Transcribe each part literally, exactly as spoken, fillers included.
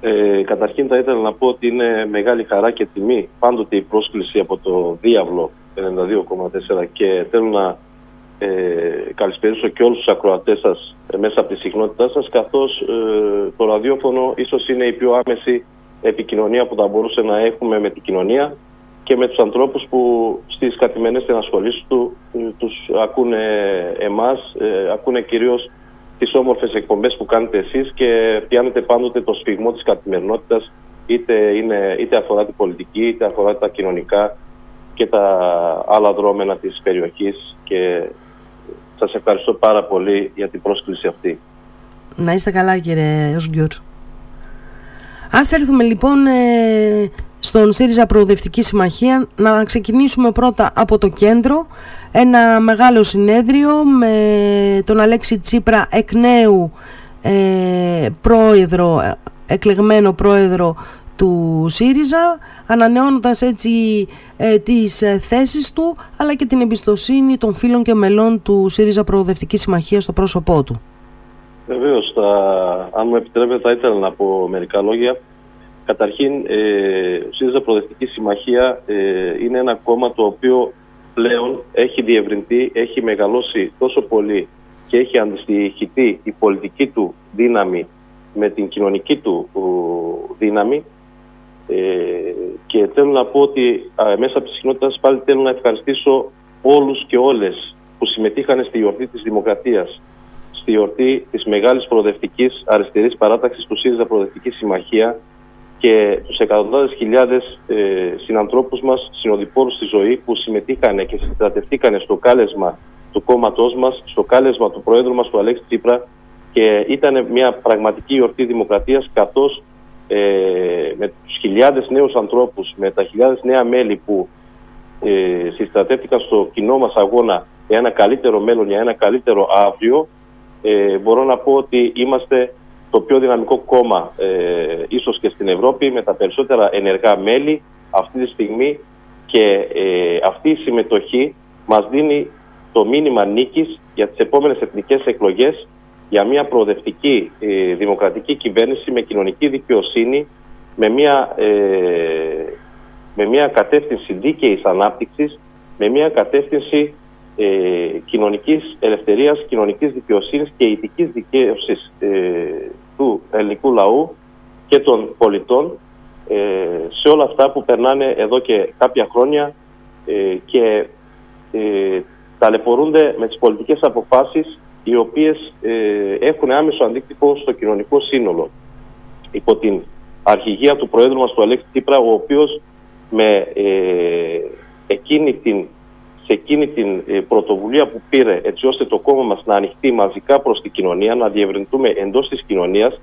Ε, καταρχήν θα ήθελα να πω ότι είναι μεγάλη χαρά και τιμή πάντοτε η πρόσκληση από το Διάβλο ενενήντα δύο κόμμα τέσσερα και θέλω να ε, καλησπερίσω και όλους τους ακροατές σας ε, μέσα από τη συχνότητά σας, καθώς ε, το ραδιόφωνο ίσως είναι η πιο άμεση επικοινωνία που θα μπορούσε να έχουμε με την κοινωνία και με τους ανθρώπους που στις καθημερινές ενασχολήσεις του ε, τους ακούνε εμάς, ε, ακούνε κυρίως τις όμορφες εκπομπές που κάνετε εσείς και πιάνετε πάντοτε το σφιγμό της καθημερινότητας, είτε, είναι, είτε αφορά την πολιτική, είτε αφορά τα κοινωνικά και τα άλλα δρόμενα της περιοχής, και σας ευχαριστώ πάρα πολύ για την πρόσκληση αυτή. Να είστε καλά, κύριε Οσγκιούρ. Ας έρθουμε λοιπόν ε, στον ΣΥΡΙΖΑ Προοδευτική Συμμαχία. Να ξεκινήσουμε πρώτα από το κέντρο. Ένα μεγάλο συνέδριο με τον Αλέξη Τσίπρα εκ νέου ε, πρόεδρο, εκλεγμένο πρόεδρο του ΣΥΡΙΖΑ, ανανεώνοντας έτσι ε, τις ε, θέσεις του, αλλά και την εμπιστοσύνη των φίλων και μελών του ΣΥΡΙΖΑ Προοδευτική Συμμαχία στο πρόσωπό του. Βεβαίως, θα, αν μου επιτρέπετε, θα ήθελα να πω μερικά λόγια. Καταρχήν, ε, ο ΣΥΡΙΖΑ Προοδευτική Συμμαχία ε, είναι ένα κόμμα το οποίο πλέον έχει διευρυνθεί, έχει μεγαλώσει τόσο πολύ και έχει αντιστοιχηθεί η πολιτική του δύναμη με την κοινωνική του δύναμη, ε, και θέλω να πω ότι α, μέσα από τη συχνότητα πάλι θέλω να ευχαριστήσω όλους και όλες που συμμετείχαν στη γιορτή της Δημοκρατίας, στη γιορτή της μεγάλης προοδευτικής αριστερής παράταξης του ΣΥΡΙΖΑ Προοδευτική Συμμαχία, και τους εκατοντάδες χιλιάδες ε, συνανθρώπους μας, συνοδοιπόρους στη ζωή, που συμμετείχαν και συντρατευτήκαν στο κάλεσμα του κόμματός μας, στο κάλεσμα του Προέδρου μας, του Αλέξη Τσίπρα, και ήταν μια πραγματική γιορτή δημοκρατίας, καθώς ε, με τους χιλιάδες νέους ανθρώπους, με τα χιλιάδες νέα μέλη που ε, συστρατεύτηκαν στο κοινό μας αγώνα για ένα καλύτερο μέλλον, για ένα καλύτερο αύριο, ε, μπορώ να πω ότι είμαστε το πιο δυναμικό κόμμα ε, ίσως και στην Ευρώπη, με τα περισσότερα ενεργά μέλη αυτή τη στιγμή, και ε, αυτή η συμμετοχή μας δίνει το μήνυμα νίκης για τις επόμενες εθνικές εκλογές, για μια προοδευτική ε, δημοκρατική κυβέρνηση με κοινωνική δικαιοσύνη, με μια, ε, με μια κατεύθυνση δίκαιης ανάπτυξης, με μια κατεύθυνση ε, κοινωνικής ελευθερίας, κοινωνικής δικαιοσύνης και ηθικής δικαίωσης ε, του ελληνικού λαού και των πολιτών, ε, σε όλα αυτά που περνάνε εδώ και κάποια χρόνια ε, και ε, ταλαιπωρούνται με τις πολιτικές αποφάσεις οι οποίες ε, έχουν άμεσο αντίκτυπο στο κοινωνικό σύνολο. Υπό την αρχηγία του Προέδρου μας, του Αλέξη Τσίπρα, ο οποίος με ε, εκείνη την, σε εκείνη την ε, πρωτοβουλία που πήρε, έτσι ώστε το κόμμα μας να ανοιχτεί μαζικά προς την κοινωνία, να διευρυνθούμε εντός της κοινωνίας,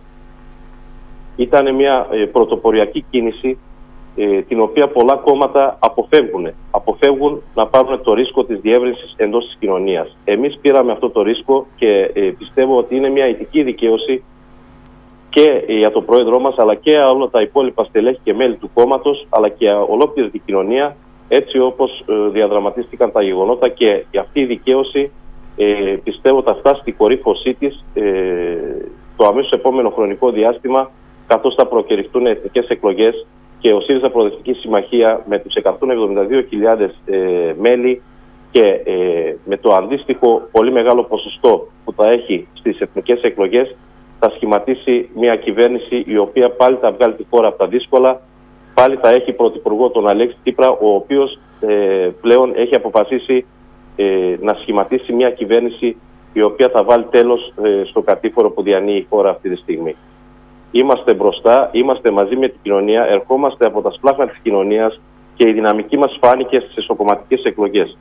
ήταν μια ε, πρωτοποριακή κίνηση, ε, την οποία πολλά κόμματα αποφεύγουν. Αποφεύγουν να πάρουν το ρίσκο της διεύρυνσης εντός της κοινωνίας. Εμείς πήραμε αυτό το ρίσκο και ε, πιστεύω ότι είναι μια ηθική δικαίωση και ε, για τον Πρόεδρό μας, αλλά και για όλα τα υπόλοιπα στελέχη και μέλη του κόμματος, αλλά και για ολόκληρη την κοινωνία, έτσι όπως ε, διαδραματίστηκαν τα γεγονότα, και αυτή η δικαίωση ε, πιστεύω θα φτάσει στην κορύφωσή της ε, το αμέσως επόμενο χρονικό διάστημα, καθώς θα προκηρυχθούν εθνικές εκλογές και ο ΣΥΡΙΖΑ Προοδευτική Συμμαχία με τους εκατόν εβδομήντα δύο χιλιάδες ε, μέλη και ε, με το αντίστοιχο πολύ μεγάλο ποσοστό που θα έχει στις εθνικές εκλογές, θα σχηματίσει μια κυβέρνηση η οποία πάλι θα βγάλει τη χώρα από τα δύσκολα, πάλι θα έχει πρωθυπουργό τον Αλέξη Τσίπρα, ο οποίος ε, πλέον έχει αποφασίσει ε, να σχηματίσει μια κυβέρνηση η οποία θα βάλει τέλος ε, στο κατήφορο που διανύει η χώρα αυτή τη στιγμή. Είμαστε μπροστά, είμαστε μαζί με την κοινωνία, ερχόμαστε από τα σπλάχνα της κοινωνίας και η δυναμική μας φάνηκε στις εσωκομματικές εκλογές.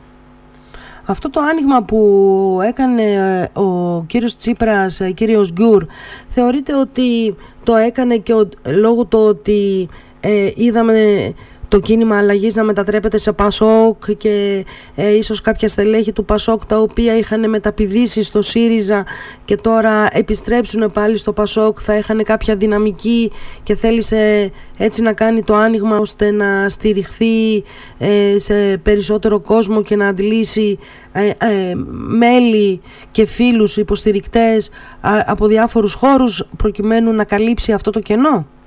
Αυτό το άνοιγμα που έκανε ο κύριος Τσίπρας, κύριος Γκιουρ, θεωρείτε ότι το έκανε και ο, λόγω του ότι ε, είδαμε το κίνημα αλλαγής να μετατρέπεται σε Πασόκ και ε, ίσως κάποια στελέχη του Πασόκ τα οποία είχαν μεταπηδήσει στο ΣΥΡΙΖΑ και τώρα επιστρέψουν πάλι στο Πασόκ, θα είχαν κάποια δυναμική και θέλησε έτσι να κάνει το άνοιγμα ώστε να στηριχθεί ε, σε περισσότερο κόσμο και να αντλήσει ε, ε, μέλη και φίλους υποστηρικτές ε, από διάφορους χώρους προκειμένου να καλύψει αυτό το κενό?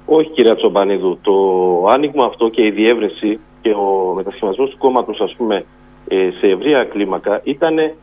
Όχι, κυρία Τσομπανίδου. Το άνοιγμα αυτό και η διεύρυνση και ο μετασχηματισμός του κόμματος, ας πούμε, σε ευρεία κλίμακα ήταν ε,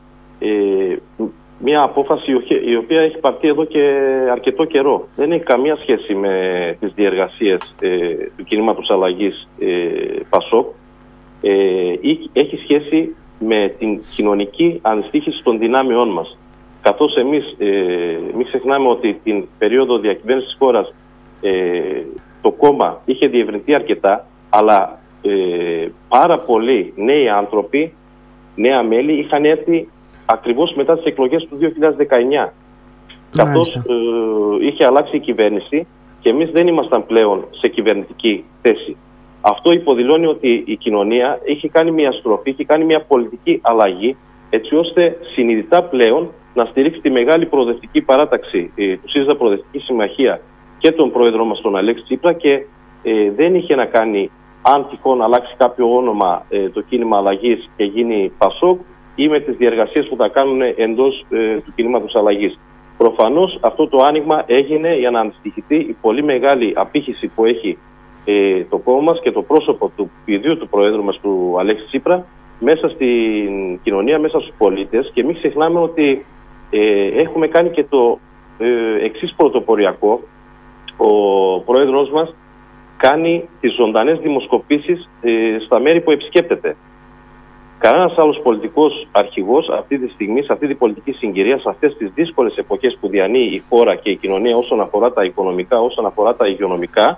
μια απόφαση η οποία έχει πάρθει εδώ και αρκετό καιρό. Δεν έχει καμία σχέση με τις διεργασίες ε, του κινήματος αλλαγής ε, ΠΑΣΟΚ. Ε, έχει σχέση με την κοινωνική αντιστοίχηση των δυνάμεών μας. Καθώς εμείς ε, μην ξεχνάμε ότι την περίοδο διακυβέρνησης της χώρας ε, το κόμμα είχε διευρυνθεί αρκετά, αλλά ε, πάρα πολλοί νέοι άνθρωποι, νέα μέλη είχαν έρθει ακριβώς μετά τις εκλογές του δύο χιλιάδες δεκαεννιά. Καθώς ε, είχε αλλάξει η κυβέρνηση και εμείς δεν ήμασταν πλέον σε κυβερνητική θέση. Αυτό υποδηλώνει ότι η κοινωνία είχε κάνει μια στροφή, είχε κάνει μια πολιτική αλλαγή, έτσι ώστε συνειδητά πλέον να στηρίξει τη μεγάλη προοδευτική παράταξη ε, του ΣΥΡΙΖΑ Προοδευτική Συμμαχία και τον πρόεδρό μας τον Αλέξη Τσίπρα, και ε, δεν είχε να κάνει αν τυχόν αλλάξει κάποιο όνομα ε, το κίνημα αλλαγής και γίνει ΠΑΣΟΚ, ή με τις διεργασίες που θα κάνουν εντός ε, του κινήματος αλλαγής. Προφανώς αυτό το άνοιγμα έγινε για να αντιστοιχηθεί η πολύ μεγάλη απήχηση που έχει ε, το κόμμα μας και το πρόσωπο του ιδίου του Προέδρου μας, του Αλέξη Τσίπρα, μέσα στην κοινωνία, μέσα στους πολίτες. Και μην ξεχνάμε ότι ε, έχουμε κάνει και το ε, εξής πρωτοποριακό. Ο Πρόεδρος μας κάνει τις ζωντανές δημοσκοπήσεις ε, στα μέρη που επισκέπτεται. Κανένας άλλος πολιτικός αρχηγός αυτή τη στιγμή, σε αυτή την πολιτική συγκυρία, σε αυτές τις δύσκολες εποχές που διανύει η χώρα και η κοινωνία όσον αφορά τα οικονομικά, όσον αφορά τα υγειονομικά,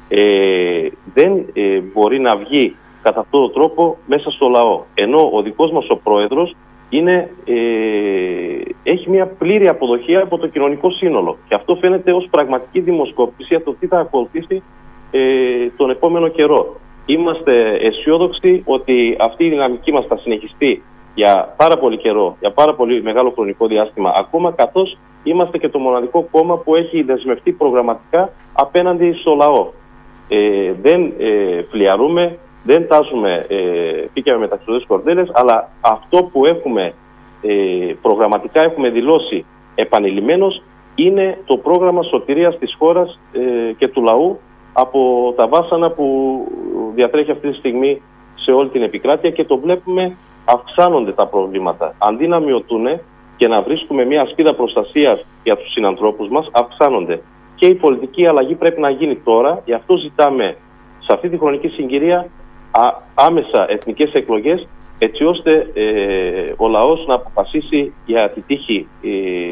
ε, δεν ε, μπορεί να βγει κατά αυτόν τον τρόπο μέσα στο λαό. Ενώ ο δικός μας ο πρόεδρος είναι, ε, έχει μια πλήρη αποδοχή από το κοινωνικό σύνολο. Και αυτό φαίνεται ως πραγματική δημοσκόπηση για το τι θα ακολουθήσει ε, τον επόμενο καιρό. Είμαστε αισιόδοξοι ότι αυτή η δυναμική μας θα συνεχιστεί για πάρα πολύ καιρό, για πάρα πολύ μεγάλο χρονικό διάστημα ακόμα, καθώς είμαστε και το μοναδικό κόμμα που έχει δεσμευτεί προγραμματικά απέναντι στο λαό. Ε, δεν ε, φλιαρούμε, δεν τάζουμε ε, πίκια με μεταξυδές κορδέλες, αλλά αυτό που έχουμε ε, προγραμματικά έχουμε δηλώσει επανειλημμένως είναι το πρόγραμμα σωτηρίας της χώρας ε, και του λαού από τα βάσανα που διατρέχει αυτή τη στιγμή σε όλη την επικράτεια, και το βλέπουμε αυξάνονται τα προβλήματα. Αντί να μειωτούν και να βρίσκουμε μια ασπίδα προστασίας για τους συνανθρώπους μας, αυξάνονται. Και η πολιτική αλλαγή πρέπει να γίνει τώρα, γι' αυτό ζητάμε σε αυτή τη χρονική συγκυρία α, άμεσα εθνικές εκλογές, έτσι ώστε ε, ο λαός να αποφασίσει για τη τύχη, ε,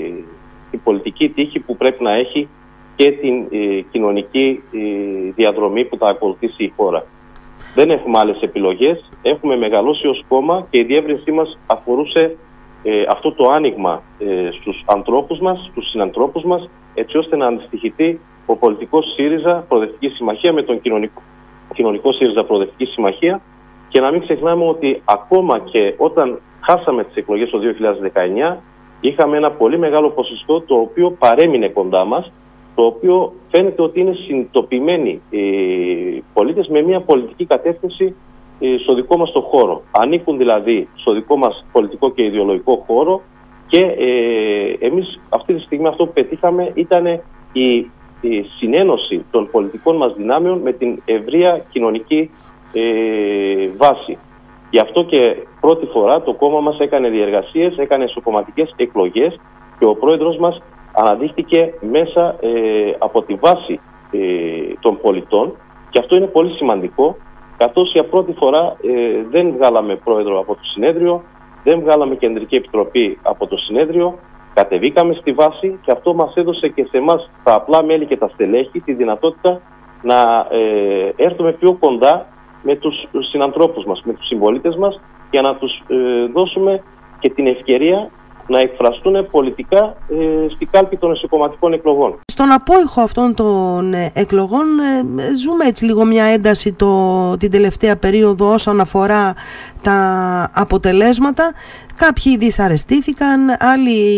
την πολιτική τύχη που πρέπει να έχει και την ε, κοινωνική ε, διαδρομή που θα ακολουθήσει η χώρα. Δεν έχουμε άλλες επιλογές, έχουμε μεγαλώσει ως κόμμα και η διεύρυνσή μας αφορούσε ε, αυτό το άνοιγμα ε, στους ανθρώπους μας, στους συνανθρώπους μας, έτσι ώστε να αντιστοιχηθεί ο πολιτικός ΣΥΡΙΖΑ Προοδευτική Συμμαχία με τον κοινωνικό, κοινωνικό ΣΥΡΙΖΑ Προοδευτική Συμμαχία, και να μην ξεχνάμε ότι ακόμα και όταν χάσαμε τις εκλογές το δύο χιλιάδες δεκαεννιά είχαμε ένα πολύ μεγάλο ποσοστό το οποίο παρέμεινε κοντά μας, το οποίο φαίνεται ότι είναι συνειδητοποιημένοι οι πολίτες με μια πολιτική κατεύθυνση στο δικό μας το χώρο. Ανήκουν δηλαδή στο δικό μας πολιτικό και ιδεολογικό χώρο, και ε, εμείς αυτή τη στιγμή αυτό που πετύχαμε ήταν η, η συνένωση των πολιτικών μας δυνάμεων με την ευρεία κοινωνική ε, βάση. Γι' αυτό και πρώτη φορά το κόμμα μας έκανε διεργασίες, έκανε εσωκομματικές εκλογές και ο πρόεδρος μας αναδείχθηκε μέσα ε, από τη βάση ε, των πολιτών, και αυτό είναι πολύ σημαντικό, καθώς για πρώτη φορά ε, δεν βγάλαμε πρόεδρο από το συνέδριο, δεν βγάλαμε κεντρική επιτροπή από το συνέδριο, κατεβήκαμε στη βάση, και αυτό μας έδωσε και σε εμάς τα απλά μέλη και τα στελέχη τη δυνατότητα να ε, έρθουμε πιο κοντά με τους συνανθρώπους μας, με τους συμπολίτες μας, για να τους ε, δώσουμε και την ευκαιρία να εκφραστούν πολιτικά ε, στην κάλπη των εσωκομματικών εκλογών. Στον απόϊχο αυτών των εκλογών ε, ζούμε έτσι λίγο μια ένταση το, την τελευταία περίοδο όσον αφορά τα αποτελέσματα. Κάποιοι δυσαρεστήθηκαν, άλλοι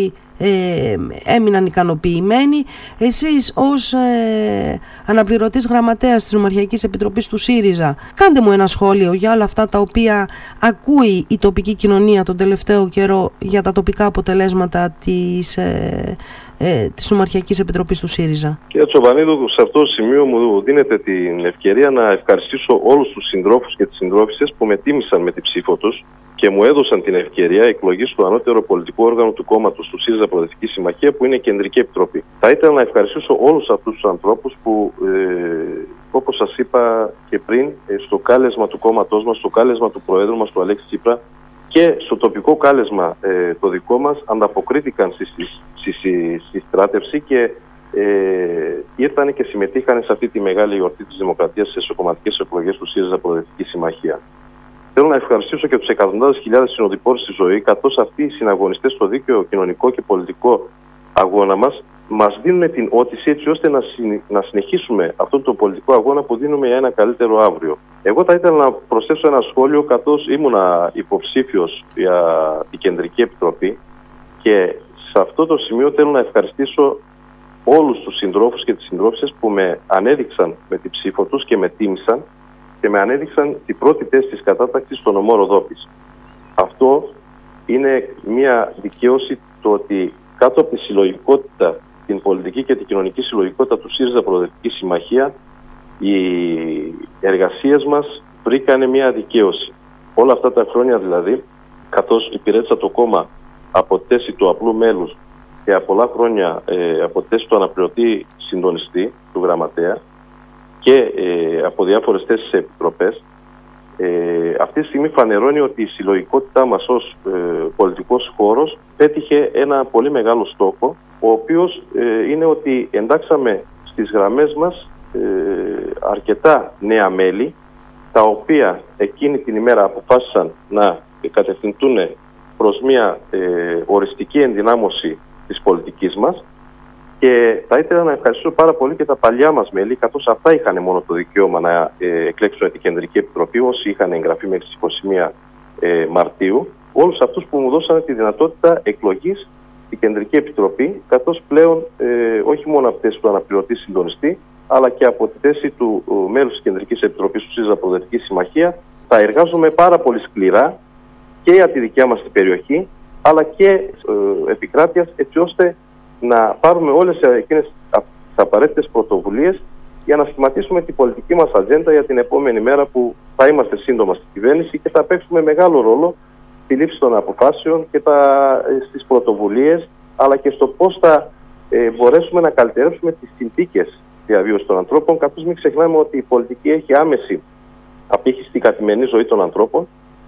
ε, έμειναν ικανοποιημένοι. Εσείς ως ε, αναπληρωτής γραμματέας της Νομαρχιακής Επιτροπής του ΣΥΡΙΖΑ, κάντε μου ένα σχόλιο για όλα αυτά τα οποία ακούει η τοπική κοινωνία τον τελευταίο καιρό για τα τοπικά αποτελέσματα της, ε, ε, της Νομαρχιακής Επιτροπής του ΣΥΡΙΖΑ. Κύριε Τσοπανίδου, σε αυτό το σημείο μου δίνετε την ευκαιρία να ευχαριστήσω όλους τους συντρόφους και τις συντρόφισσες που με τίμησαν με την ψήφο τους και μου έδωσαν την ευκαιρία εκλογής στο ανώτερο πολιτικό όργανο του κόμματος του ΣΥΡΙΖΑ Προοδευτική Συμμαχία, που είναι η Κεντρική Επιτροπή. Θα ήθελα να ευχαριστήσω όλους αυτούς τους ανθρώπους που, ε, όπως σας είπα και πριν, ε, στο κάλεσμα του κόμματός μας, στο κάλεσμα του Προέδρου μας, του Αλέξη Τσίπρα, και στο τοπικό κάλεσμα ε, το δικό μας, ανταποκρίθηκαν στη, στη, στη, στη στράτευση και ε, ήρθαν και συμμετείχαν σε αυτή τη μεγάλη γιορτή της Δημοκρατίας στις εσωκομματικές εκλογές του ΣΥΡΙΖΑ Προοδευτική Συμμαχία. Θέλω να ευχαριστήσω και τους εκατοντάδες χιλιάδες συνοδοιπόρους στη ζωή, καθώς αυτοί οι συναγωνιστές στο δίκαιο, κοινωνικό και πολιτικό αγώνα μας μας δίνουν την όθηση έτσι ώστε να, συν, να συνεχίσουμε αυτόν τον πολιτικό αγώνα που δίνουμε για ένα καλύτερο αύριο. Εγώ θα ήθελα να προσθέσω ένα σχόλιο, καθώς ήμουνα υποψήφιος για την Κεντρική Επιτροπή, και σε αυτό το σημείο θέλω να ευχαριστήσω όλους τους συντρόφους και τις συντρόφισσες που με ανέδειξαν με την ψήφο τους και με τίμησαν και με ανέδειξαν την πρώτη θέση της κατάταξης στο νομό Ροδόπης. Αυτό είναι μια δικαίωση, το ότι κάτω από τη συλλογικότητα, την πολιτική και την κοινωνική συλλογικότητα του ΣΥΡΙΖΑ Προοδευτική Συμμαχία, οι εργασίες μας βρήκανε μια δικαίωση. Όλα αυτά τα χρόνια δηλαδή, καθώς υπηρέτησα το κόμμα από θέση του απλού μέλους και από πολλά χρόνια ε, από θέση του αναπληρωτή συντονιστή, του γραμματέα, και ε, από διάφορες θέσεις σε επιτροπές, ε, αυτή τη στιγμή φανερώνει ότι η συλλογικότητά μας ως ε, πολιτικός χώρος πέτυχε ένα πολύ μεγάλο στόχο, ο οποίος ε, είναι ότι εντάξαμε στις γραμμές μας ε, αρκετά νέα μέλη, τα οποία εκείνη την ημέρα αποφάσισαν να κατευθυνθούν προς μια ε, οριστική ενδυνάμωση της πολιτικής μας. Και θα ήθελα να ευχαριστήσω πάρα πολύ και τα παλιά μας μέλη, καθώς αυτά είχαν μόνο το δικαίωμα να ε, εκλέξουν την Κεντρική Επιτροπή, όσοι είχαν εγγραφεί μέχρι τις είκοσι μία ε, Μαρτίου. Όλους αυτούς που μου δώσανε τη δυνατότητα εκλογής στην Κεντρική Επιτροπή, καθώς πλέον ε, όχι μόνο από τη θέση του αναπληρωτή συντονιστή, αλλά και από τη θέση του ε, μέλους της Κεντρικής Επιτροπής του ΣΥΡΙΖΑ Προοδευτική Συμμαχία, θα εργάζομαι πάρα πολύ σκληρά και για τη δικιά μας την περιοχή, αλλά και ε, επικράτειας, έτσι ώστε να πάρουμε όλες εκείνες τις απαραίτητες πρωτοβουλίες για να σχηματίσουμε την πολιτική μας ατζέντα για την επόμενη μέρα, που θα είμαστε σύντομα στην κυβέρνηση και θα παίξουμε μεγάλο ρόλο στη λήψη των αποφάσεων και τα, στις πρωτοβουλίες, αλλά και στο πώς θα ε, μπορέσουμε να καλυτερεύσουμε τις συνθήκες διαβίωσης των ανθρώπων, καθώς μην ξεχνάμε ότι η πολιτική έχει άμεση απήχηση στην καθημερινή ζωή των ανθρώπων,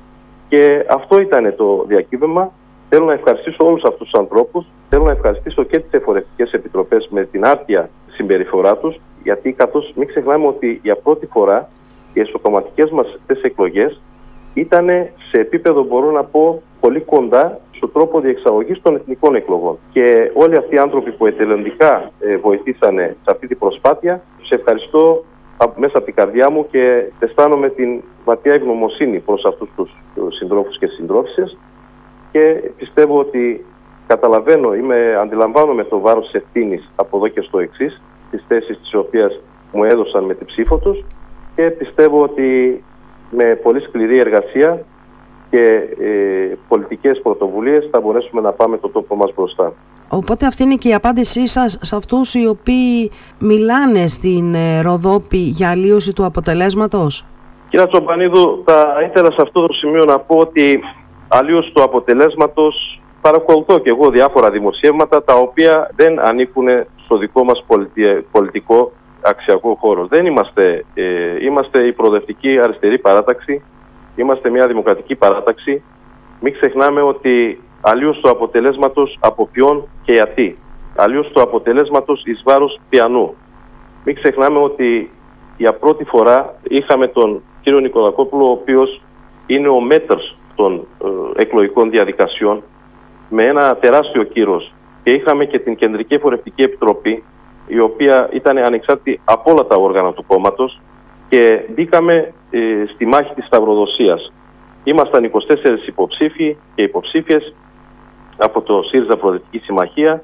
και αυτό ήταν το διακύβευμα. Θέλω να ευχαριστήσω όλους αυτούς τους ανθρώπους, θέλω να ευχαριστήσω και τις εφορευτικές επιτροπές με την άρτια συμπεριφορά τους, γιατί καθώς μην ξεχνάμε ότι για πρώτη φορά οι εσωκομματικές μας αυτές εκλογές ήταν σε επίπεδο, μπορώ να πω, πολύ κοντά στον τρόπο διεξαγωγής των εθνικών εκλογών. Και όλοι αυτοί οι άνθρωποι που εθελοντικά ε, βοηθήσανε σε αυτή την προσπάθεια, τους ευχαριστώ μέσα από την καρδιά μου και αισθάνομαι την βαθιά ευγνωμοσύνη προς αυτούς τους συντρόφους και συντρόφισσες. Και πιστεύω ότι καταλαβαίνω, είμαι, αντιλαμβάνομαι το βάρος της ευθύνης από εδώ και στο εξής, τις θέσεις τις οποίες μου έδωσαν με την ψήφο τους, και πιστεύω ότι με πολύ σκληρή εργασία και ε, πολιτικές πρωτοβουλίες θα μπορέσουμε να πάμε το τόπο μας μπροστά. Οπότε αυτή είναι και η απάντησή σας σε αυτούς οι οποίοι μιλάνε στην ε, Ροδόπη για αλλίωση του αποτελέσματος? Κύριε Τσοπανίδου, θα ήθελα σε αυτό το σημείο να πω ότι αλλίωση του αποτελέσματος παρακολουθώ και εγώ διάφορα δημοσιεύματα τα οποία δεν ανήκουν στο δικό μας πολιτικό αξιακό χώρο. Δεν είμαστε, ε, είμαστε η προοδευτική αριστερή παράταξη, είμαστε μια δημοκρατική παράταξη. Μην ξεχνάμε ότι αλλίωση του αποτελέσματος από ποιον και γιατί. Αλλίωση του αποτελέσματος εις βάρος ποιανού. Μην ξεχνάμε ότι για πρώτη φορά είχαμε τον κύριο Νικολακόπουλο, ο οποίος είναι ο μέτρος των ε, εκλογικών διαδικασιών, με ένα τεράστιο κύρος, και είχαμε και την Κεντρική Εφορευτική Επιτροπή, η οποία ήταν ανεξάρτητη από όλα τα όργανα του κόμματος, και μπήκαμε ε, στη μάχη της σταυροδοσίας. Ήμασταν είκοσι τέσσερις υποψήφοι και υποψήφιες από το ΣΥΡΙΖΑ Προοδευτική Συμμαχία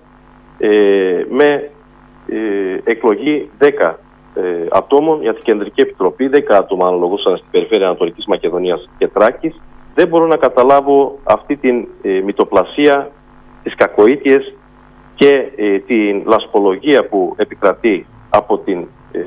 ε, με ε, εκλογή δέκα ε, ατόμων για την Κεντρική Επιτροπή, δέκα άτομα αναλογούσαν στην περιφέρεια Ανατολικής Μακεδονίας και Τράκης. Δεν μπορώ να καταλάβω αυτή την ε, μυτοπλασία, τις κακοήθειες και ε, την λασπολογία που επικρατεί από την, ε,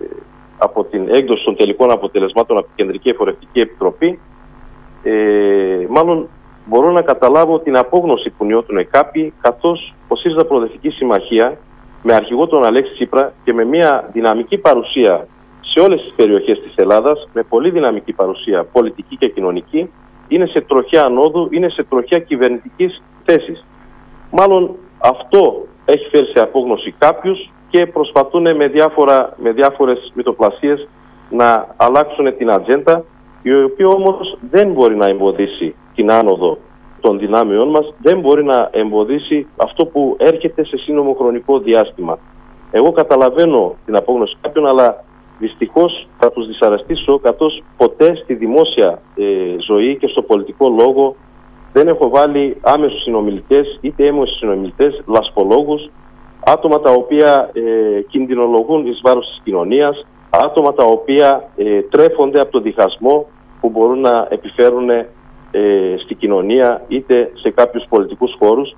από την έκδοση των τελικών αποτελεσμάτων από την Κεντρική Εφορευτική Επιτροπή. Ε, μάλλον μπορώ να καταλάβω την απόγνωση που νιώθουν κάποιοι, καθώς ο ΣΥΡΙΖΑ Προοδευτική Συμμαχία με αρχηγό τον Αλέξη Τσίπρα και με μια δυναμική παρουσία σε όλες τις περιοχές της Ελλάδας, με πολύ δυναμική παρουσία πολιτική και κοινωνική, είναι σε τροχιά ανόδου, είναι σε τροχιά κυβερνητικής θέσης. Μάλλον αυτό έχει φέρει σε απόγνωση κάποιους και προσπαθούν με, διάφορα, με διάφορες μυτοπλασίες να αλλάξουν την ατζέντα, η οποία όμως δεν μπορεί να εμποδίσει την άνοδο των δυνάμεών μας, δεν μπορεί να εμποδίσει αυτό που έρχεται σε σύνομο χρονικό διάστημα. Εγώ καταλαβαίνω την απόγνωση κάποιων, αλλά δυστυχώς θα τους δυσαρεστήσω, καθώς ποτέ στη δημόσια ε, ζωή και στο πολιτικό λόγο δεν έχω βάλει άμεσους συνομιλητές είτε έμεσους συνομιλητές, λασπολόγους, άτομα τα οποία ε, κινδυνολογούν εις βάρος της κοινωνίας, άτομα τα οποία ε, τρέφονται από τον διχασμό που μπορούν να επιφέρουν ε, στη κοινωνία είτε σε κάποιους πολιτικούς χώρους.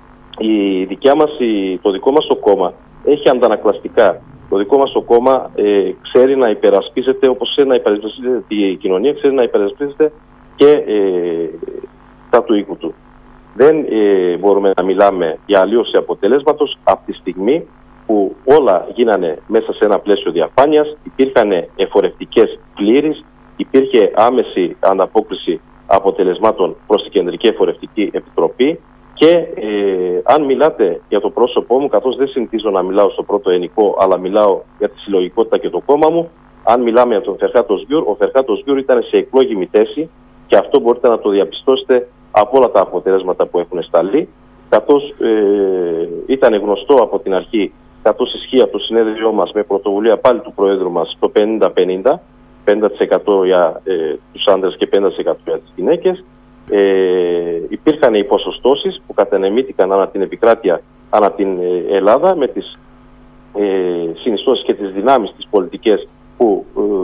Η δικιά μας, η, το δικό μας το κόμμα έχει αντανακλαστικά. Το δικό μας το κόμμα ε, ξέρει να υπερασπίζεται, όπως ξέρει να υπερασπίζεται η κοινωνία, ξέρει να υπερασπίζεται και ε, τα του οίκου του. Δεν ε, μπορούμε να μιλάμε για αλλίωση αποτελέσματος από τη στιγμή που όλα γίνανε μέσα σε ένα πλαίσιο διαφάνειας, υπήρχαν εφορευτικές πλήρεις, υπήρχε άμεση ανταπόκριση αποτελεσμάτων προς την Κεντρική Εφορευτική Επιτροπή και ε, αν μιλάτε για το πρόσωπό μου, καθώς δεν συνηθίζω να μιλάω στο πρώτο ενικό, αλλά μιλάω για τη συλλογικότητα και το κόμμα μου, αν μιλάμε για τον Φερχάτος Γκιουρ, ο Φερχάτος Γκιουρ ήταν σε εκλόγιμη θέση και αυτό μπορείτε να το διαπιστώσετε από όλα τα αποτελέσματα που έχουν σταλεί, καθώς ε, ήταν γνωστό από την αρχή, καθώς ισχύει από το συνέδριό μας με πρωτοβουλία πάλι του Προέδρου μας το πενήντα πενήντα, πενήντα τοις εκατό για ε, τους άντρες και πενήντα τοις εκατό για τις γυναίκες. Ε, υπήρχαν οι ποσοστώσεις που κατανεμήθηκαν ανά την επικράτεια, ανά την ε, Ελλάδα, με τις ε, συνιστώσεις και τις δυνάμεις τις πολιτικές που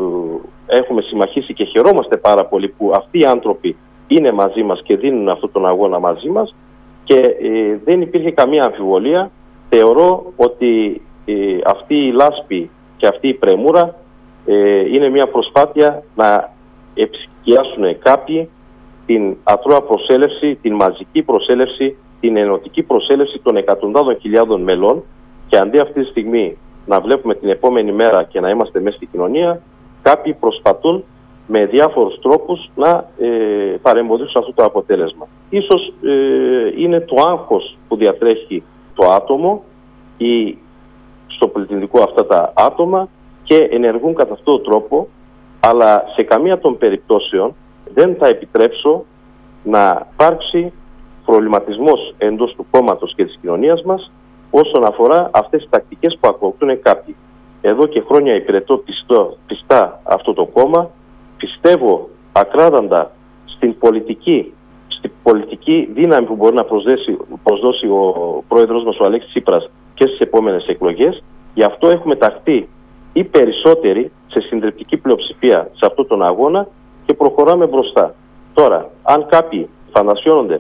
ε, έχουμε συμμαχίσει και χαιρόμαστε πάρα πολύ που αυτοί οι άνθρωποι είναι μαζί μας και δίνουν αυτόν τον αγώνα μαζί μας και ε, δεν υπήρχε καμία αμφιβολία. Θεωρώ ότι ε, αυτή η λάσπη και αυτή η πρεμούρα ε, είναι μια προσπάθεια να επισκιάσουν κάποιοι την αθρώα προσέλευση, την μαζική προσέλευση, την ενωτική προσέλευση των εκατοντάδων χιλιάδων μελών και αντί αυτή τη στιγμή να βλέπουμε την επόμενη μέρα και να είμαστε μέσα στην κοινωνία, κάποιοι προσπαθούν με διάφορους τρόπους να ε, παρεμποδίσουν αυτό το αποτέλεσμα. Ίσως ε, είναι το άγχος που διατρέχει το άτομο ή στο πολιτικό αυτά τα άτομα και ενεργούν κατά αυτόν τον τρόπο, αλλά σε καμία των περιπτώσεων δεν θα επιτρέψω να υπάρξει προβληματισμός εντός του κόμματος και της κοινωνίας μας όσον αφορά αυτές τις τακτικές που ακολουθούν κάποιοι. Εδώ και χρόνια υπηρετώ πιστό, πιστά αυτό το κόμμα, πιστεύω ακράδαντα στην πολιτική, στην πολιτική δύναμη που μπορεί να προσδώσει, προσδώσει ο πρόεδρος μας ο Αλέξης Τσίπρας και στις επόμενες εκλογές. Γι' αυτό έχουμε ταχθεί ή περισσότεροι σε συντριπτική πλειοψηφία σε αυτόν τον αγώνα και προχωράμε μπροστά. Τώρα, αν κάποιοι φαντασιώνονται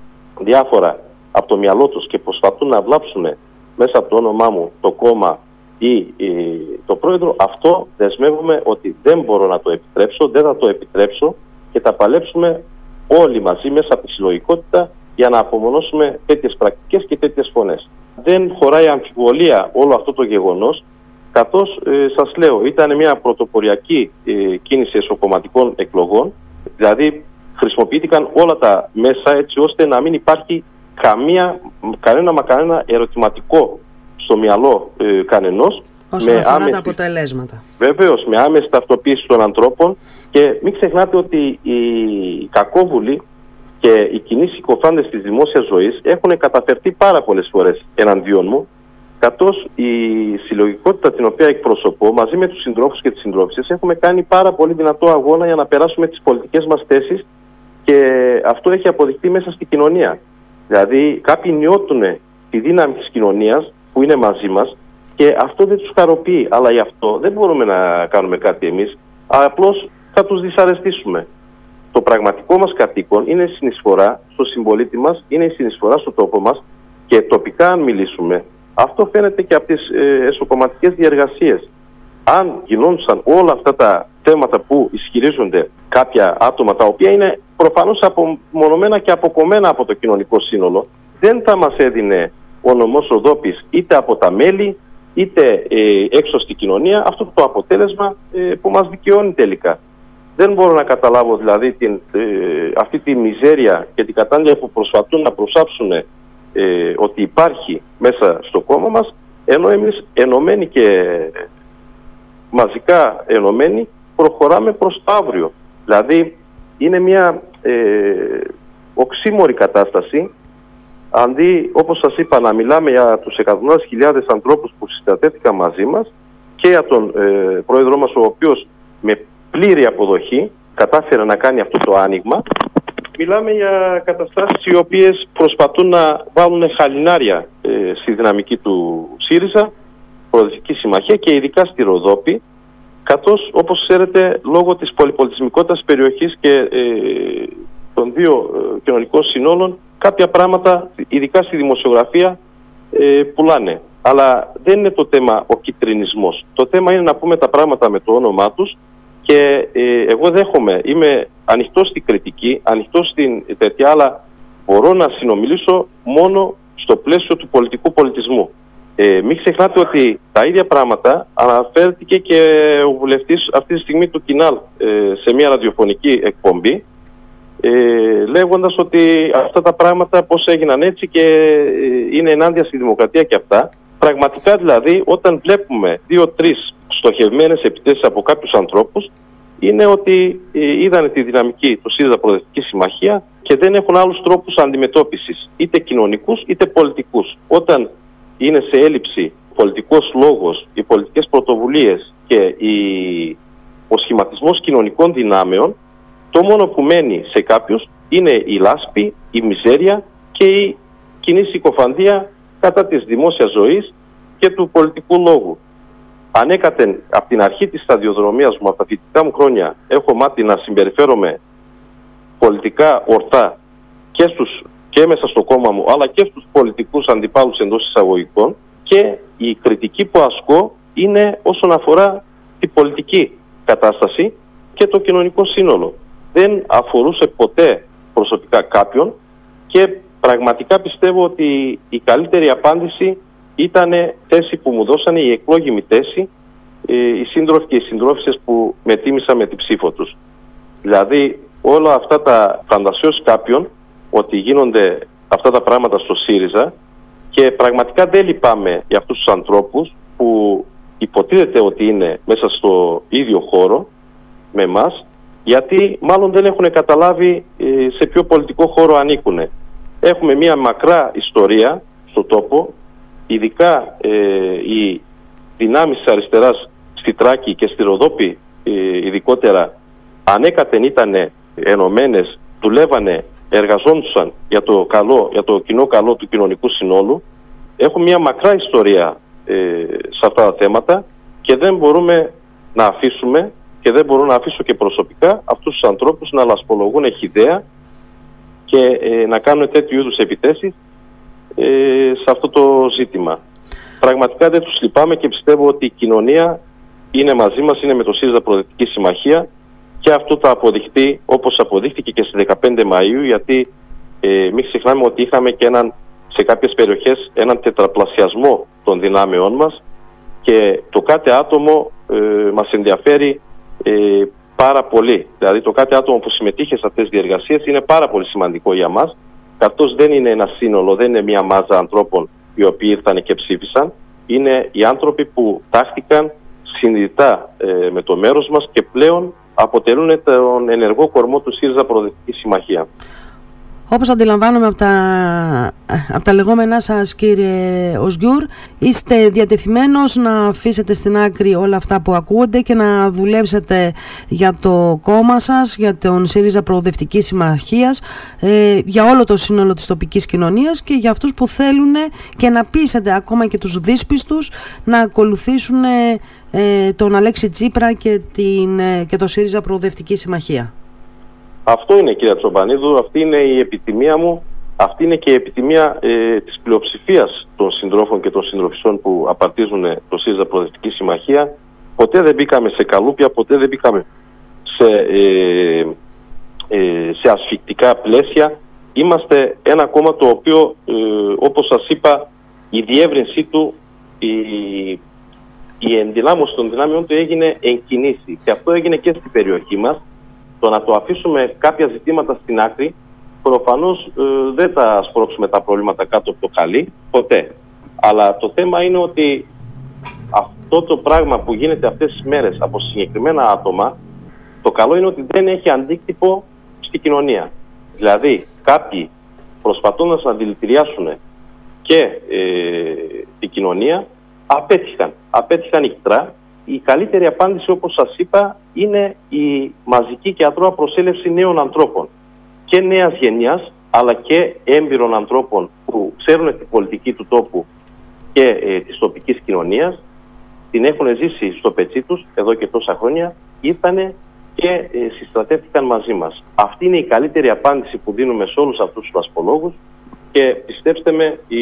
διάφορα από το μυαλό τους και προσπαθούν να βλάψουν μέσα από το όνομά μου το κόμμα ή, ή το πρόεδρο, αυτό δεσμεύομαι ότι δεν μπορώ να το επιτρέψω, δεν θα το επιτρέψω και θα παλέψουμε όλοι μαζί μέσα από τη συλλογικότητα για να απομονώσουμε τέτοιες πρακτικές και τέτοιες φωνές. Δεν χωράει αμφιβολία όλο αυτό το γεγονός, καθώς ε, σας λέω ήταν μια πρωτοποριακή ε, κίνηση εσωκομματικών εκλογών, δηλαδή χρησιμοποιήθηκαν όλα τα μέσα έτσι ώστε να μην υπάρχει καμία, κανένα μα κανένα ερωτηματικό στο μυαλό ε, κανενός. Όσον με αφορά άμεση, τα αποτελέσματα. Βεβαίως, με άμεση ταυτοποίηση των ανθρώπων και μην ξεχνάτε ότι οι κακόβουλοι και οι κοινοί συκοφάντες της δημόσιας ζωής έχουν καταφερθεί πάρα πολλές φορές εναντίον μου, καθώς η συλλογικότητα την οποία εκπροσωπώ μαζί με τους συντρόφους και τις συντρόφισσες έχουμε κάνει πάρα πολύ δυνατό αγώνα για να περάσουμε τις πολιτικές μας θέσεις και αυτό έχει αποδειχθεί μέσα στην κοινωνία. Δηλαδή κάποιοι νιώθουν τη δύναμη της κοινωνίας που είναι μαζί μας και αυτό δεν τους χαροποιεί. Αλλά γι' αυτό δεν μπορούμε να κάνουμε κάτι εμείς, απλώς θα τους δυσαρεστήσουμε. Το πραγματικό μας καθήκον είναι η συνεισφορά στο συμπολίτη μας, είναι η συνεισφορά στο τόπο μας και τοπικά αν μιλήσουμε, αυτό φαίνεται και από τις ε, εσωκομματικές διεργασίες. Αν γινόντουσαν όλα αυτά τα θέματα που ισχυρίζονται κάποια άτομα, τα οποία είναι προφανώς απομονωμένα και αποκομμένα από το κοινωνικό σύνολο, δεν θα μας έδινε ο νομός Ροδόπης είτε από τα μέλη, είτε ε, έξω στη κοινωνία, αυτό το αποτέλεσμα ε, που μας δικαιώνει τελικά. Δεν μπορώ να καταλάβω δηλαδή την, ε, αυτή τη μιζέρια και την κατάνοια που προσπαθούν να προσάψουν ε, ότι υπάρχει μέσα στο κόμμα μας, ενώ εμείς ενωμένοι και μαζικά ενωμένοι προχωράμε προς το αύριο. Δηλαδή είναι μια ε, οξύμορη κατάσταση. Αντί, όπως σας είπα, να μιλάμε για τους εκατοντάδες χιλιάδες ανθρώπους που συστατεύτηκαν μαζί μας και για τον ε, πρόεδρό μας, ο οποίος με πλήρη αποδοχή κατάφερε να κάνει αυτό το άνοιγμα, μιλάμε για καταστάσεις οι οποίες προσπαθούν να βάλουν χαλινάρια ε, στη δυναμική του ΣΥΡΙΖΑ, Προοδευτική Συμμαχία και ειδικά στη Ροδόπη, καθώς όπως ξέρετε λόγω της πολυπολιτισμικότητας της περιοχής και ε, των δύο ε, κοινωνικών συνόλων κάποια πράγματα, ειδικά στη δημοσιογραφία, ε, πουλάνε. Αλλά δεν είναι το θέμα ο κιτρινισμός. Το θέμα είναι να πούμε τα πράγματα με το όνομά τους και ε, εγώ δέχομαι, είμαι ανοιχτός στην κριτική, ανοιχτός στην τέτοια, αλλά μπορώ να συνομιλήσω μόνο στο πλαίσιο του πολιτικού πολιτισμού. Ε, μην ξεχνάτε ότι τα ίδια πράγματα αναφέρθηκε και ο βουλευτής αυτή τη στιγμή του Κινάλ ε, σε μια ραδιοφωνική εκπομπή, ε, λέγοντας ότι αυτά τα πράγματα πώς έγιναν έτσι και ε, είναι ενάντια στη δημοκρατία και αυτά. Πραγματικά δηλαδή όταν βλέπουμε δύο-τρεις στοχευμένες επιθέσεις από κάποιους ανθρώπους, είναι ότι ε, είδανε τη δυναμική του ΣΥΡΙΖΑ Προοδευτική Συμμαχία και δεν έχουν άλλους τρόπους αντιμετώπισης, είτε κοινωνικούς είτε πολιτικούς. Όταν είναι σε έλλειψη πολιτικός λόγος, οι πολιτικές πρωτοβουλίες και η... ο σχηματισμός κοινωνικών δυνάμεων, το μόνο που μένει σε κάποιους είναι η λάσπη, η μιζέρια και η κοινή συκοφαντία κατά της δημόσιας ζωής και του πολιτικού λόγου. Ανέκατεν από την αρχή της σταδιοδρομίας μου, από τα φοιτητικά μου χρόνια, έχω μάθει να συμπεριφέρομαι πολιτικά ορθά και, στους, και μέσα στο κόμμα μου, αλλά και στους πολιτικούς αντιπάλους εντός εισαγωγικών, και η κριτική που ασκώ είναι όσον αφορά την πολιτική κατάσταση και το κοινωνικό σύνολο. Δεν αφορούσε ποτέ προσωπικά κάποιον και πραγματικά πιστεύω ότι η καλύτερη απάντηση ήταν θέση που μου δώσανε, η εκλόγιμη θέση, οι σύντροφοι και οι συντρόφισσες που με τίμησαν με την ψήφο τους. Δηλαδή όλα αυτά τα φαντασιώς κάποιον ότι γίνονται αυτά τα πράγματα στο ΣΥΡΙΖΑ, και πραγματικά δεν λυπάμαι για αυτούς τους ανθρώπους που υποτίθεται ότι είναι μέσα στο ίδιο χώρο με εμάς, γιατί μάλλον δεν έχουν καταλάβει ε, σε ποιο πολιτικό χώρο ανήκουν. Έχουμε μια μακρά ιστορία στο τόπο, ειδικά ε, οι δυνάμεις της αριστεράς στη Τράκη και στη Ροδόπη ε, ειδικότερα ανέκατεν ήταν ενωμένες, δουλεύανε, εργαζόντουσαν για το, καλό, για το κοινό καλό του κοινωνικού συνόλου. Έχουμε μια μακρά ιστορία ε, σε αυτά τα θέματα και δεν μπορούμε να αφήσουμε, και δεν μπορώ να αφήσω και προσωπικά, αυτούς τους ανθρώπους να λασπολογούν χυδαία και ε, να κάνουν τέτοιου είδους επιθέσεις ε, σε αυτό το ζήτημα. Πραγματικά δεν τους λυπάμαι και πιστεύω ότι η κοινωνία είναι μαζί μας, είναι με το ΣΥΡΙΖΑ Προοδευτική Συμμαχία, και αυτό θα αποδειχτεί όπως αποδείχτηκε και στις δεκαπέντε Μαΐου, γιατί ε, μην ξεχνάμε ότι είχαμε και έναν, σε κάποιες περιοχές έναν τετραπλασιασμό των δυνάμεών μας και το κάθε άτομο ε, μας ενδιαφέρει ε, πάρα πολύ. Δηλαδή το κάθε άτομο που συμμετείχε σε αυτές τις διεργασίες είναι πάρα πολύ σημαντικό για μας, καθώς δεν είναι ένα σύνολο, δεν είναι μια μάζα ανθρώπων οι οποίοι ήρθαν και ψήφισαν. Είναι οι άνθρωποι που τάχθηκαν συνειδητά ε, με το μέρος μας και πλέον αποτελούν τον ενεργό κορμό του ΣΥΡΙΖΑ Προοδευτική Συμμαχία. Όπως αντιλαμβάνομαι από τα, από τα λεγόμενά σας, κύριε Οσγιούρ, είστε διατεθειμένος να αφήσετε στην άκρη όλα αυτά που ακούγονται και να δουλέψετε για το κόμμα σας, για τον ΣΥΡΙΖΑ Προοδευτική Συμμαχίας, ε, για όλο το σύνολο της τοπικής κοινωνίας και για αυτούς που θέλουν και να πείσετε ακόμα και τους δύσπιστους να ακολουθήσουν ε, τον Αλέξη Τσίπρα και, την, ε, και το ΣΥΡΙΖΑ Προοδευτική Συμμαχία. Αυτό είναι, κυρία Τσομπανίδου, αυτή είναι η επιτιμία μου, αυτή είναι και η επιτιμία ε, της πλειοψηφίας των συντρόφων και των συντροφιστών που απαρτίζουν το ΣΥΡΙΖΑ Προοδευτική Συμμαχία. Ποτέ δεν μπήκαμε σε καλούπια, ποτέ δεν μπήκαμε σε, ε, ε, σε ασφικτικά πλαίσια. Είμαστε ένα κόμμα το οποίο, ε, όπως σας είπα, η διεύρυνσή του, η, η ενδυνάμωση των δυνάμεων του έγινε εν κινήσει. Και αυτό έγινε και στην περιοχή μας. Το να το αφήσουμε κάποια ζητήματα στην άκρη, προφανώς ε, δεν θα σπρώξουμε τα προβλήματα κάτω από το καλή, ποτέ. Αλλά το θέμα είναι ότι αυτό το πράγμα που γίνεται αυτές τις μέρες από συγκεκριμένα άτομα, το καλό είναι ότι δεν έχει αντίκτυπο στη κοινωνία. Δηλαδή, κάποιοι προσπαθώντας να δηλητηριάσουν και ε, την κοινωνία, απέτυχαν. Απέτυχαν ηχτρά. Η καλύτερη απάντηση, όπως σας είπα, είναι η μαζική και ατρώα προσέλευση νέων ανθρώπων. Και νέας γενιάς, αλλά και έμπειρων ανθρώπων που ξέρουν την πολιτική του τόπου και ε, της τοπικής κοινωνίας, την έχουν ζήσει στο πετσί τους εδώ και τόσα χρόνια, ήρθανε και ε, συστρατεύτηκαν μαζί μας. Αυτή είναι η καλύτερη απάντηση που δίνουμε σε όλους αυτούς τους ασπολόγους και πιστέψτε με, οι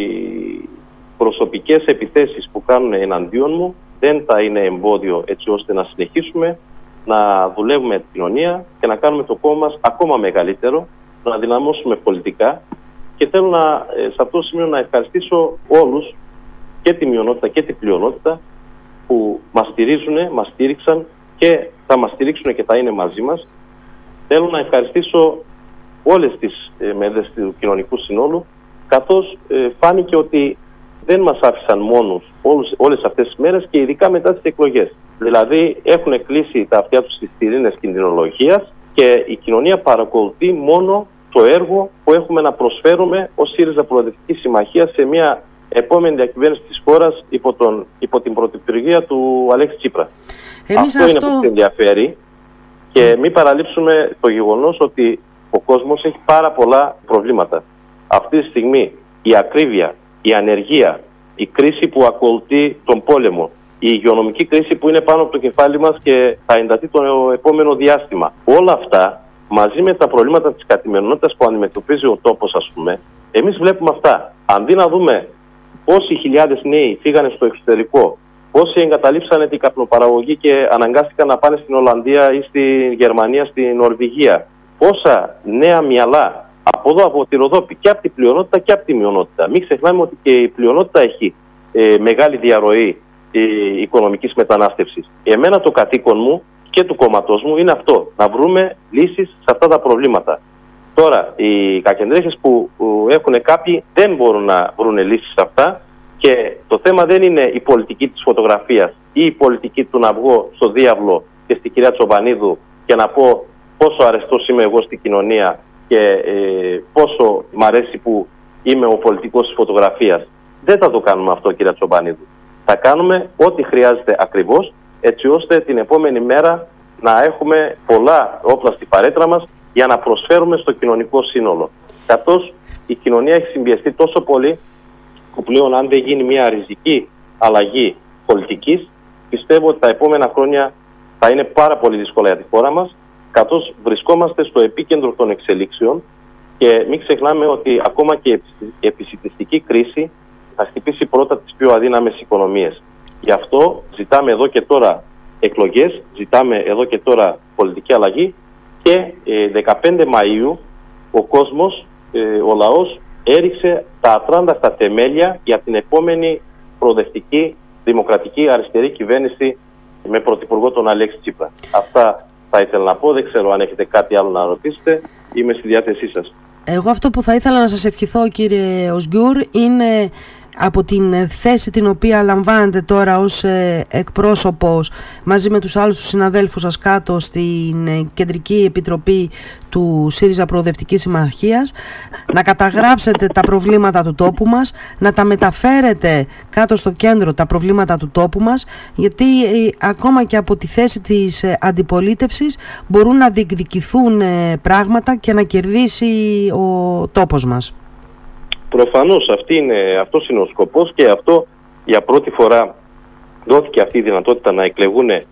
προσωπικές επιθέσεις που κάνουν εναντίον μου δεν θα είναι εμπόδιο έτσι ώστε να συνεχίσουμε να δουλεύουμε την κοινωνία και να κάνουμε το κόμμα μας ακόμα μεγαλύτερο, να δυναμώσουμε πολιτικά. Και θέλω να, σε αυτό το σημείο να ευχαριστήσω όλους, και τη μειονότητα και την πλειονότητα, που μας στηρίζουν, μας στήριξαν και θα μας στηρίξουν και θα είναι μαζί μας. Θέλω να ευχαριστήσω όλες τις ε, μερίδες του κοινωνικού συνόλου, καθώς ε, φάνηκε ότι δεν μας άφησαν μόνους όλους, όλες αυτές τις μέρες και ειδικά μετά τις εκλογές. Δηλαδή έχουν κλείσει τα αυτιά τους στις θηρήνες κινδυνολογίας και η κοινωνία παρακολουθεί μόνο το έργο που έχουμε να προσφέρουμε ως ΣΥΡΙΖΑ Προοδευτική Συμμαχία σε μια επόμενη διακυβέρνηση της χώρας υπό, τον, υπό την πρωθυπουργία του Αλέξη Τσίπρα. Εμείς αυτό, αυτό είναι που μας ενδιαφέρει και μην παραλείψουμε το γεγονός ότι ο κόσμος έχει πάρα πολλά προβλήματα. Αυτή τη στιγμή η ακρίβεια, η ανεργία, η κρίση που ακολουθεί τον πόλεμο, η υγειονομική κρίση που είναι πάνω από το κεφάλι μας και θα ενταθεί το επόμενο διάστημα. Όλα αυτά, μαζί με τα προβλήματα της καθημερινότητας που αντιμετωπίζει ο τόπος, ας πούμε, εμείς βλέπουμε αυτά. Αντί να δούμε πόσοι χιλιάδες νέοι φύγανε στο εξωτερικό, πόσοι εγκαταλείψανε την καπνοπαραγωγή και αναγκάστηκαν να πάνε στην Ολλανδία ή στη Γερμανία, στην Νορβηγία, πόσα νέα μυαλά από εδώ, από τη Ροδόπη, και από την πλειονότητα και από τη μειονότητα. Μην ξεχνάμε ότι και η πλειονότητα έχει ε, μεγάλη διαρροή ε, οικονομικής μετανάστευσης. Εμένα το καθήκον μου και του κόμματός μου είναι αυτό, να βρούμε λύσεις σε αυτά τα προβλήματα. Τώρα, οι κακεντρέχες που, που έχουν κάποιοι δεν μπορούν να βρουν λύσεις σε αυτά και το θέμα δεν είναι η πολιτική της φωτογραφίας ή η πολιτική του να βγω στο διάβλο και στην κυρία Τσομπανίδου και να πω πόσο αρεστός είμαι εγώ στην κοινωνία και ε, πόσο μ' αρέσει που είμαι ο πολιτικός της φωτογραφίας. Δεν θα το κάνουμε αυτό, κυρία Τσομπανίδου. Θα κάνουμε ό,τι χρειάζεται ακριβώς, έτσι ώστε την επόμενη μέρα να έχουμε πολλά όπλα στη παρέτρα μας για να προσφέρουμε στο κοινωνικό σύνολο. Καθώς η κοινωνία έχει συμπιεστεί τόσο πολύ που πλέον αν δεν γίνει μια ριζική αλλαγή πολιτικής, πιστεύω ότι τα επόμενα χρόνια θα είναι πάρα πολύ δύσκολα για τη χώρα μας, καθώς βρισκόμαστε στο επίκεντρο των εξελίξεων και μην ξεχνάμε ότι ακόμα και η επισιτιστική κρίση θα χτυπήσει πρώτα τις πιο αδύναμες οικονομίες. Γι' αυτό ζητάμε εδώ και τώρα εκλογές, ζητάμε εδώ και τώρα πολιτική αλλαγή και ε, δεκαπέντε Μαΐου ο κόσμος, ε, ο λαός έριξε τα ατράνταχτα θεμέλια για την επόμενη προοδευτική, δημοκρατική, αριστερή κυβέρνηση με πρωθυπουργό τον Αλέξη Τσίπρα. Αυτά θα ήθελα να πω, δεν ξέρω αν έχετε κάτι άλλο να ρωτήσετε, είμαι στη διάθεσή σας. Εγώ αυτό που θα ήθελα να σας ευχηθώ, κύριε Οσγιούρ, είναι από την θέση την οποία λαμβάνετε τώρα ως εκπρόσωπος μαζί με τους άλλους τους συναδέλφους σας κάτω στην Κεντρική Επιτροπή του ΣΥΡΙΖΑ Προοδευτικής Συμμαχίας, να καταγράψετε τα προβλήματα του τόπου μας, να τα μεταφέρετε κάτω στο κέντρο τα προβλήματα του τόπου μας, γιατί ακόμα και από τη θέση της αντιπολίτευσης μπορούν να διεκδικηθούν πράγματα και να κερδίσει ο τόπος μας. Προφανώς αυτή είναι, αυτός είναι ο σκοπός, και αυτό για πρώτη φορά δόθηκε αυτή η δυνατότητα να εκλεγούν ε,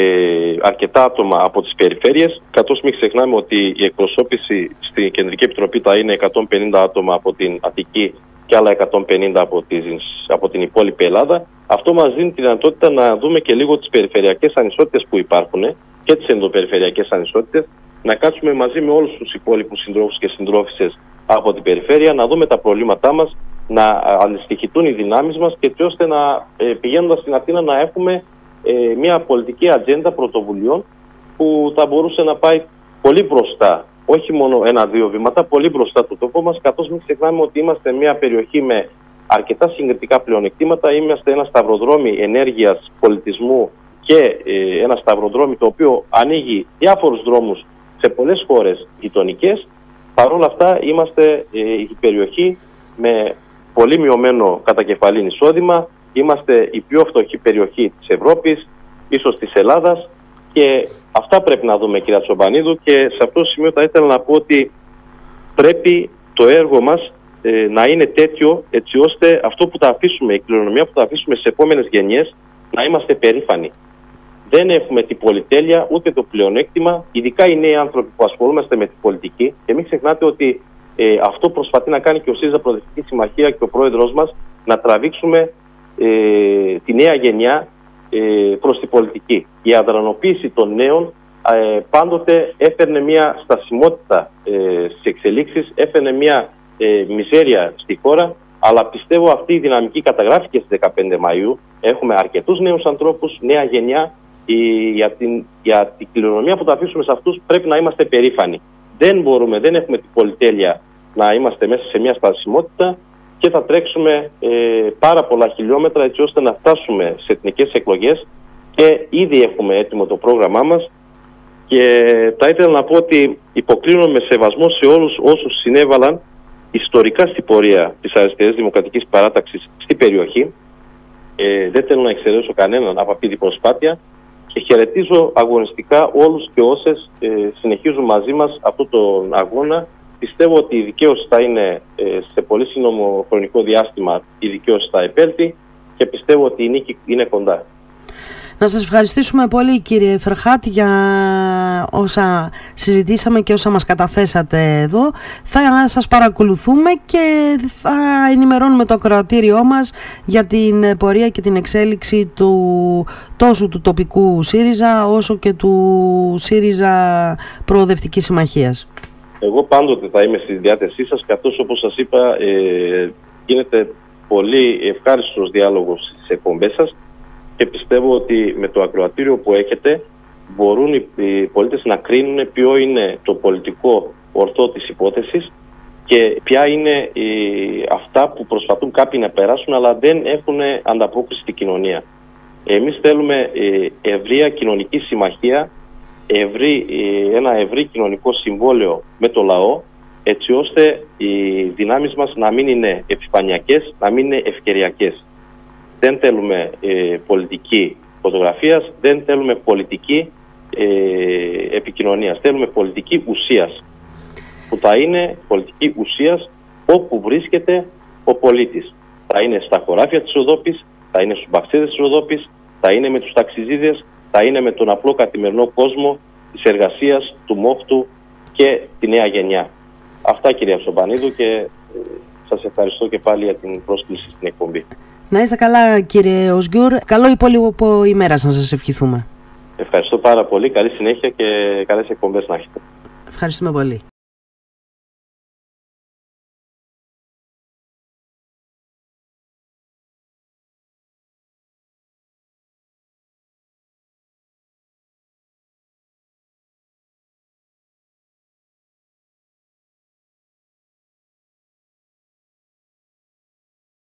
αρκετά άτομα από τις περιφέρειες, καθώς μην ξεχνάμε ότι η εκπροσώπηση στη Κεντρική Επιτροπή θα είναι εκατόν πενήντα άτομα από την Αττική και άλλα εκατόν πενήντα από, τις, από την υπόλοιπη Ελλάδα. Αυτό μας δίνει τη δυνατότητα να δούμε και λίγο τις περιφερειακές ανισότητες που υπάρχουν και τις ενδοπεριφερειακές ανισότητες, να κάτσουμε μαζί με όλους τους υπόλοιπους συντρόφους και συντρόφισσες από την περιφέρεια, να δούμε τα προβλήματά μας, να αντιστοιχηθούν οι δυνάμεις μας, και έτσι ώστε να ε, πηγαίνοντας στην Αθήνα να έχουμε ε, μια πολιτική ατζέντα πρωτοβουλειών που θα μπορούσε να πάει πολύ μπροστά, όχι μόνο ένα-δύο βήματα, πολύ μπροστά του τόπο μας, καθώς μην ξεχνάμε ότι είμαστε μια περιοχή με αρκετά συγκριτικά πλεονεκτήματα. Είμαστε ένα σταυροδρόμι ενέργειας, πολιτισμού και ε, ένα σταυροδρόμι το οποίο ανοίγει διάφορους δρόμους σε πολλές χώρες γειτονικές. Παρ' όλα αυτά είμαστε ε, η περιοχή με πολύ μειωμένο κατακεφαλήν εισόδημα, είμαστε η πιο φτωχή περιοχή της Ευρώπης, ίσως της Ελλάδας, και αυτά πρέπει να δούμε, κυρία Τσομπανίδου, και σε αυτό το σημείο θα ήθελα να πω ότι πρέπει το έργο μας ε, να είναι τέτοιο, έτσι ώστε αυτό που θα αφήσουμε, η κληρονομιά που θα αφήσουμε σε επόμενες γενιές, να είμαστε περήφανοι. Δεν έχουμε την πολυτέλεια ούτε το πλεονέκτημα, ειδικά οι νέοι άνθρωποι που ασχολούμαστε με την πολιτική, και μην ξεχνάτε ότι ε, αυτό προσπαθεί να κάνει και ο ΣΥΡΙΖΑ Προοδευτική Συμμαχία και ο πρόεδρος μας, να τραβήξουμε ε, τη νέα γενιά ε, προς την πολιτική. Η αδρανοποίηση των νέων ε, πάντοτε έφερνε μια στασιμότητα ε, στις εξελίξεις, έφερνε μια ε, μιζέρια στη χώρα, αλλά πιστεύω αυτή η δυναμική καταγράφηκε στις δεκαπέντε Μαΐου. Έχουμε αρκετούς νέους ανθρώπους, νέα γενιά. Η, για, την, για την κληρονομιά που θα αφήσουμε σε αυτούς πρέπει να είμαστε περήφανοι. Δεν μπορούμε, δεν έχουμε την πολυτέλεια να είμαστε μέσα σε μια στασιμότητα, και θα τρέξουμε ε, πάρα πολλά χιλιόμετρα έτσι ώστε να φτάσουμε σε εθνικές εκλογές, και ήδη έχουμε έτοιμο το πρόγραμμά μας, και θα ήθελα να πω ότι υποκλίνω με σεβασμό σε όλους όσους συνέβαλαν ιστορικά στην πορεία της αριστερής δημοκρατικής παράταξης στην περιοχή. Ε, δεν θέλω να εξαιρέσω κανέναν από αυτή την προσπάθεια, και χαιρετίζω αγωνιστικά όλους και όσες ε, συνεχίζουν μαζί μας αυτόν τον αγώνα. Πιστεύω ότι η δικαίωση θα είναι ε, σε πολύ σύντομο χρονικό διάστημα, η δικαίωση θα επέλθει, και πιστεύω ότι η νίκη είναι κοντά. Να σας ευχαριστήσουμε πολύ, κύριε Φερχάτ, για όσα συζητήσαμε και όσα μας καταθέσατε εδώ. Θα σας παρακολουθούμε και θα ενημερώνουμε το ακροατήριό μας για την πορεία και την εξέλιξη του, τόσο του τοπικού ΣΥΡΙΖΑ όσο και του ΣΥΡΙΖΑ Προοδευτικής Συμμαχίας. Εγώ πάντοτε θα είμαι στη διάθεσή σας, καθώς όπως σας είπα ε, γίνεται πολύ ευχάριστος διάλογος στις εκπομπές σας, και πιστεύω ότι με το ακροατήριο που έχετε μπορούν οι, οι πολίτες να κρίνουν ποιο είναι το πολιτικό ορθό της υπόθεσης και ποια είναι οι, αυτά που προσπαθούν κάποιοι να περάσουν αλλά δεν έχουν ανταπόκριση στην κοινωνία. Εμείς θέλουμε ε, ευρεία κοινωνική συμμαχία, ευρύ, ε, ένα ευρύ κοινωνικό συμβόλαιο με το λαό, έτσι ώστε οι δυνάμεις μας να μην είναι επιφανειακές, να μην είναι ευκαιριακές. Δεν θέλουμε ε, πολιτική φωτογραφίας, δεν θέλουμε πολιτική ε, επικοινωνίας. Θέλουμε πολιτική ουσίας, που θα είναι πολιτική ουσίας όπου βρίσκεται ο πολίτης. Θα είναι στα χωράφια της Ροδόπης, θα είναι στους μπαξίδες της Ροδόπης, θα είναι με τους ταξιζίδες, θα είναι με τον απλό καθημερινό κόσμο της εργασίας, του μόχτου και τη νέα γενιά. Αυτά, κυρία Τσομπανίδου, και σας ευχαριστώ και πάλι για την πρόσκληση στην εκπομπή. Να είστε καλά, κύριε Οσγκιούρ. Καλό υπόλοιπο ημέρας να σας ευχηθούμε. Ευχαριστώ πάρα πολύ. Καλή συνέχεια και καλές εκπομπές να έχετε. Ευχαριστούμε πολύ.